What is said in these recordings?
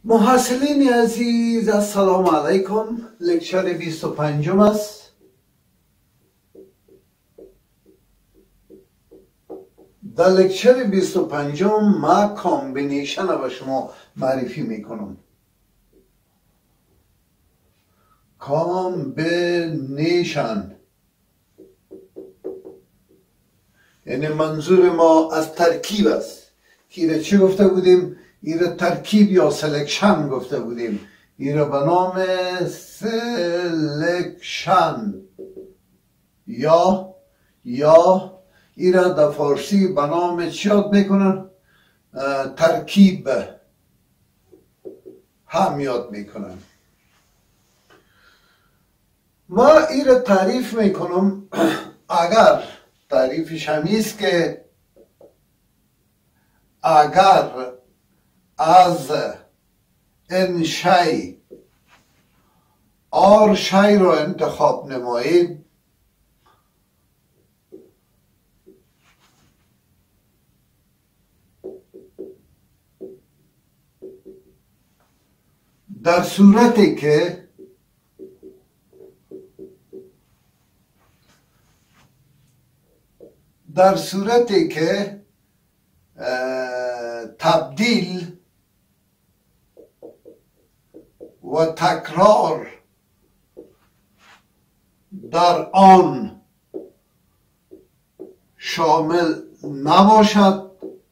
محصلین عزیز السلام علیکم. لکچر 25 است. در لکچر 25 ما کامبینیشن را به شما معرفی میکنم. کامبینیشن یعنی منظور ما از ترکیب است. که چی گفته بودیم؟ ایره ترکیب یا سلکشن گفته بودیم. ایره به نام سلکشن یا ایره در فارسی به نام چی یاد میکنن؟ ترکیب هم یاد میکنن. ما ایره تعریف میکنم. اگر تعریفش همیست که اگر از این شی آر شی را انتخاب نماییم، در صورتی که تبدیل و تکرار در آن شامل نباشد،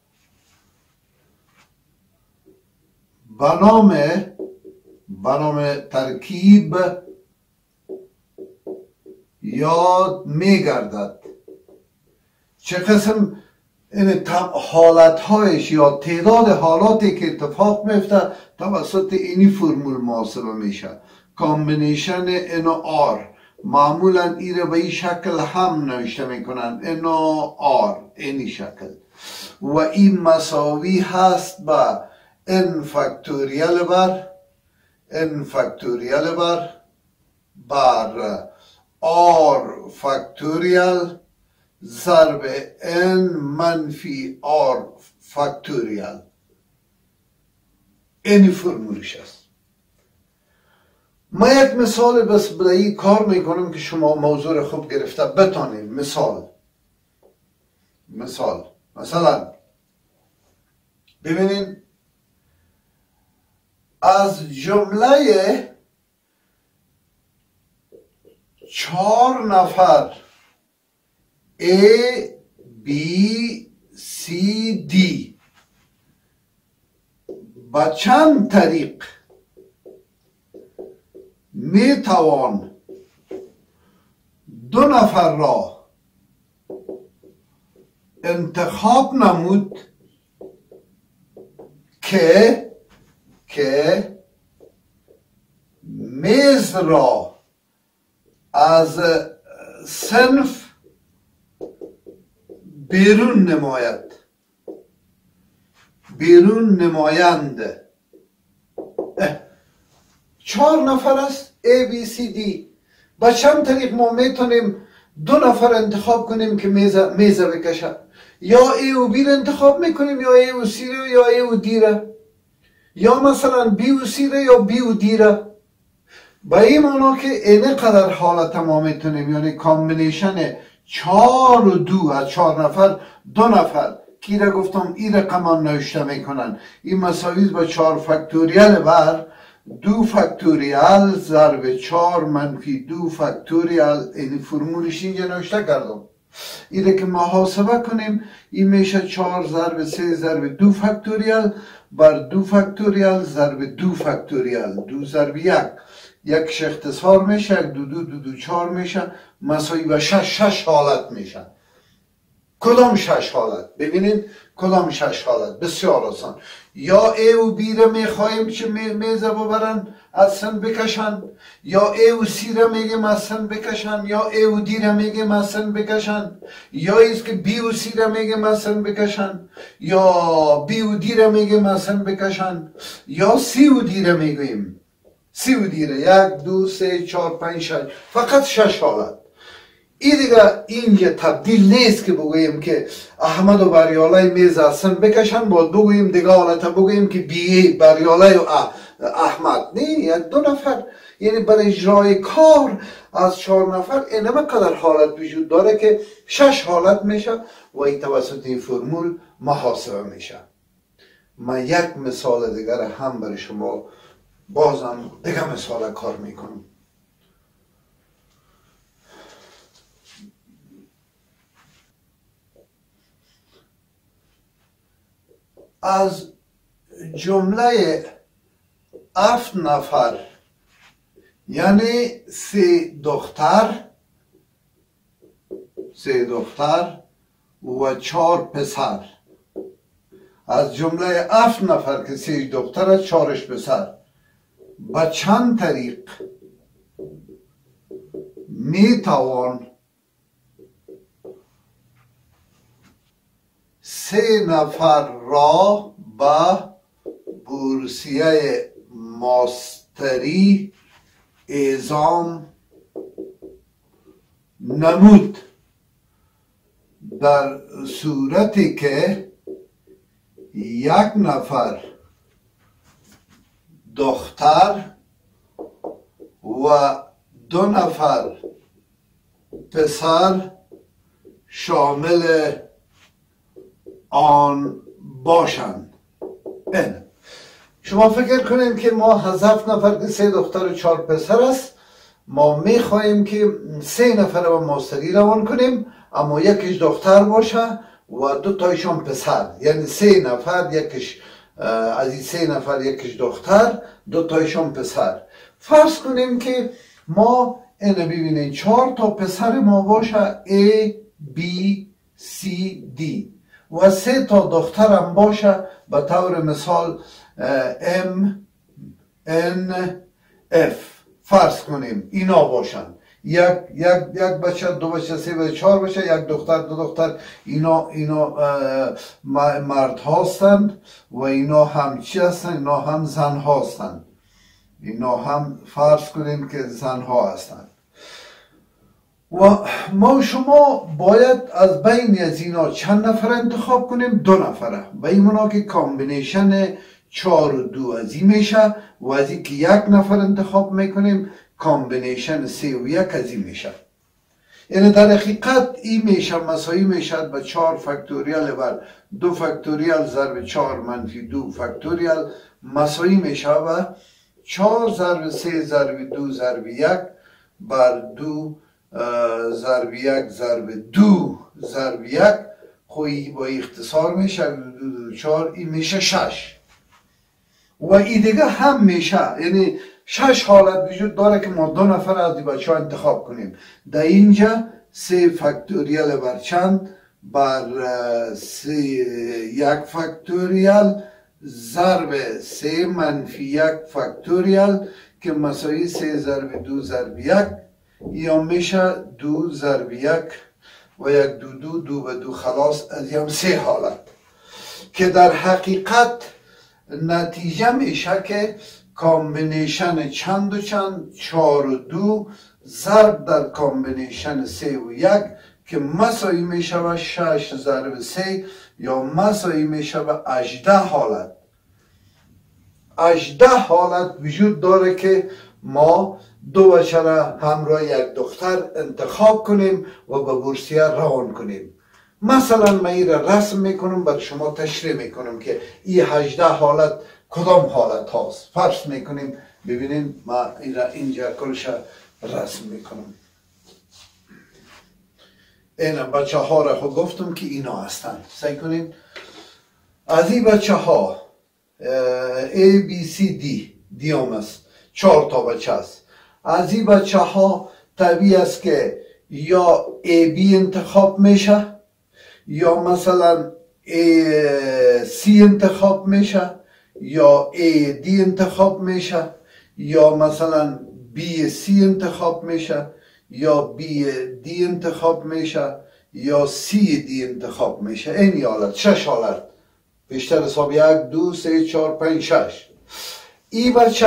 به نام ترکیب یاد میگردد. چه قسم این حالتهایش یا تعداد حالاتی که اتفاق میفته توسط اینی فرمول محاسبه میشه. کامبینیشن ان و آر معمولا ایره به این شکل هم نوشته میکنن، ان و آر، اینی شکل، و این مساوی هست با ان فاکتوریال بر آر فاکتوریال ضرب n منفی r فاکتوریال. اینی فرمولش است. ما یک مثال بس برای کار میکنم که شما موضوع خوب گرفته بتانید. مثلا ببینید، از جمله 4 نفر A B C D با چند طریق می توان 2 نفر را انتخاب نمود که میز را از صنف بیرون نمایند. 4 نفر است A B C D. با چند طریق ما میتونیم 2 نفر انتخاب کنیم که میزه بکشه؟ یا A و B را انتخاب میکنیم، یا A و C را، یا A و D را، یا مثلا B و C را، یا B و D را. با این معنا که اینه قدر حالت ما میتونیم، یعنی کامبینیشن 4 و 2 از 4 نفر 2 نفر کی را گفتم این رقم هم نوشته میکنن. این مساوی با 4 فاکتوریال بر 2 فاکتوریال ضرب 4 منفی 2 فاکتوریال. این فرمولش اینجا نوشته کردم. این را که محاسبه کنیم، این میشه 4 ضرب 3 ضرب 2 فاکتوریال بر 2 فاکتوریال ضرب 2 فاکتوریال. 2 ضرب 1 1 اختصار میشه، 2 4 میشه، مساوی با 6 حالت میشه. کدام 6 حالت؟ ببینید کدام 6 حالت؟ بسیار آسان. یا A و B را میخواهیم که میزه ببرن از سن بکشن، یا A و C را میگیم از سن بکشن، یا A و D را میگیم از سن بکشن، یا ایست که B و C را میگیم از سن بکشن، یا B و D را میگیم از سن بکشن، یا C و D را میگیم. C و D را 1 2 3 4 5 6، فقط 6 حالت. این دیگه اینجا تبدیل نیست که بگوییم که احمد و بریالای میز از سن بکشن، باید بگوییم دیگه حالت بگوییم که بی بریالای و احمد، نه، یک 2 نفر. یعنی برای اجرای کار از 4 نفر اینما قدر حالت وجود داره که 6 حالت میشه و این توسط این فرمول محاسبه میشه. من یک مثال دیگر هم برای شما بازم دیگه مثال کار میکنم. از جمله 7 نفر یعنی 3 دختر و 4 پسر، از جمله 7 نفر که 3 دختر 4 پسر، به چند طریق میتوان 3 نفر را به بورسیه ماستری اعزام نمود، در صورتی که 1 نفر دختر و 2 نفر پسر شامل آن باشند. شما فکر کنید که ما 7 نفر که 3 دختر و 4 پسر است، ما میخواهیم که 3 نفر رو ماستری روان کنیم، اما یکیش دختر باشه و 2 تایشان پسر، یعنی 3 نفر، یکیش از این 3 نفر یکیش دختر، 2 تایشان پسر. فرض کنیم که ما اینو ببینیم 4 تا پسر ما باشه A B C D و 3 تا دختر هم باشه به طور مثال M N F. فرض کنیم اینا باشن، یک بچه، 2 بچه، 3 بچه، 4 بچه، 1 دختر، 2 دختر. اینا مرد هستند و اینا هم چی هستند؟ اینا هم زن هستند. اینا هم فرض کنیم که زن ها هستند و ما و شما باید از بین از اینا چند نفر انتخاب کنیم؟ 2 نفره. به این معنی که کامبینیشن 4 و 2 از این میشه و از این که 1 نفر انتخاب میکنیم کامبینیشن 3 و 1 از این میشه. یعنی در حقیقت این میشه مساوی میشه به 4 فاکتوریال بر 2 فاکتوریال ضرب 4 منفی 2 فاکتوریال مساوی میشه به 4 ضرب 3 ضرب 2 ضرب 1 بر 2 ضرب 1 ضرب 2 ضرب 1. خوی با اختصار میشه 4. این میشه 6 و این دیگه هم میشه، یعنی 6 حالت وجود داره که ما 2 نفر از این بچه ها انتخاب کنیم. در اینجا 3 فاکتوریال بر چند؟ بر 1 فاکتوریال ضرب 3 منفی 1 فاکتوریال که مساوی 3 ضرب 2 ضرب 1 یا میشه 2 ضرب 1 و 1 2 به 2 خلاص. از هم 3 حالت که در حقیقت نتیجه میشه که کامبینیشن چند و چند 4 و 2 ضرب در کامبینیشن 3 و 1 که مساوی میشه به 6 ضرب 3 یا مساوی میشه به 18 حالت. 18 حالت وجود داره که ما 2 بچه را همراه 1 دختر انتخاب کنیم و به بورسیه روان کنیم. مثلا من این را رسم میکنم بر شما تشریح میکنم که این 18 حالت کدام حالت هاست. فرض میکنیم ببینیم ما این را اینجا کلش رسم میکنم. این بچه ها را خود گفتم که اینا هستند. سعی کنیم از این بچه ها A B C D دیام است، 4 تا بچه است. از این بچه ها طبیعی است که یا A B انتخاب میشه یا مثلا C انتخاب میشه یا D انتخاب میشه یا مثلا C انتخاب میشه یا D انتخاب میشه یا D انتخاب میشه. این حالت 6 حالت بیشتر حساب 1 2 3 4 5 6. این بچه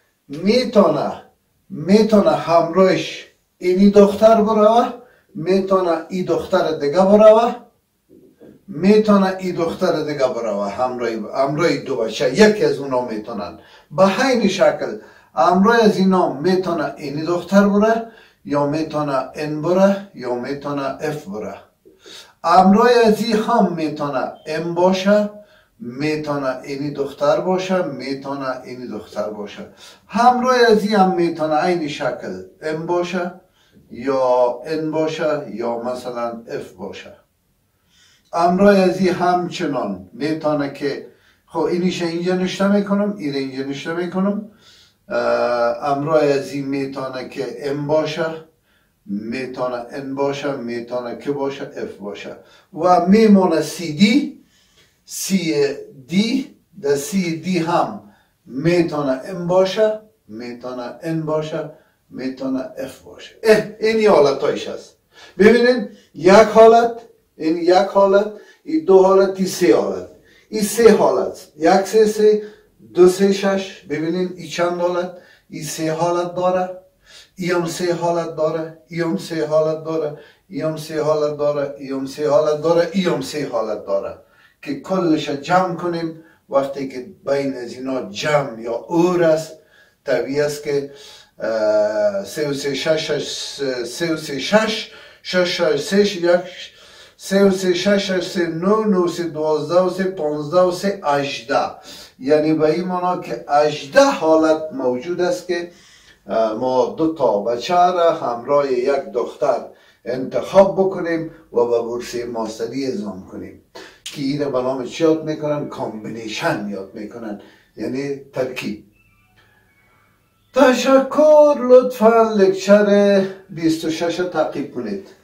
میتونه همراهش اینی دختر بروه، میتونه ای دختر دیگه بروه، میتونه ای دختر دیگه بروه همراه دو بچه، یکی از اونا میتونن. به همین شکل همراه از اینا میتونه اینی دختر بره، یا میتونه این بره، یا میتونه اف بره. همراه از این هم میتونه ام باشه، میتونه اینی دختر باشه، میتونه اینی دختر باشه. همراه از این هم میتونه اینی شکل ام باشه، یا ان باشه، یا مثلا اف باشه. همراه از این همچنان میتونه که خب اینیش اینجا نشته میکنم، این اینجا نشته میکنم. همراه از این میتونه که ام باشه، میتونه ان باشه، میتونه که باشه اف باشه. و میمونه سی دی در سی دی هم میتونه ام باشه، میتونه ان باشه، میتونه اف باشه. این حالتایش هست. ببینید یک حالت، این یک حالت، این دو حالت، این سه حالت. این سه حالت، یک سه سه، دو سه شش. ببینید این چند حالت؟ این سه حالت داره، این هم سه حالت داره، این هم سه حالت داره، این هم سه حالت داره، این هم سه حالت داره، این هم سه حالت داره. که کلش جمع کنیم، وقتی که بین از اینا جمع یا اور است، طبیعی است که 3 و 3 6 3 و 3 6 6 6 3 و 3 6 3 9 9 3 12 و 3 15 و 3 18. یعنی به این معنا که 18 حالت موجود است که ما دو تا بچه را همراه یک دختر انتخاب بکنیم و به بورسیه ماستری اعزام کنیم، که این به نام چی یاد میکنن؟ کامبینیشن یاد میکنن، یعنی ترکیب. تشکر. لطفا لکچر 26 تعقیب کنید.